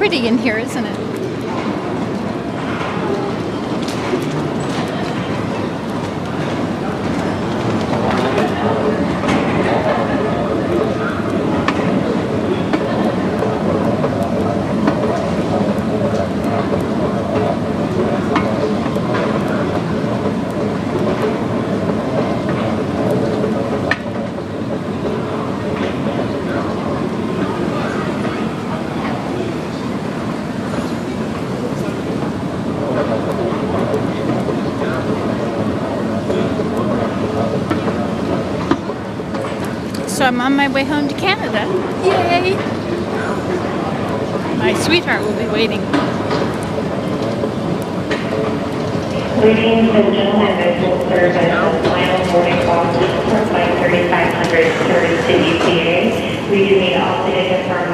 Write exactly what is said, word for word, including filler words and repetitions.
pretty in here, isn't it? So I'm on my way home to Canada. Yay! My sweetheart will be waiting. Ladies and gentlemen, this will serve as the final boarding call for Flight thirty-five hundred service to U T A. We do need all to confirm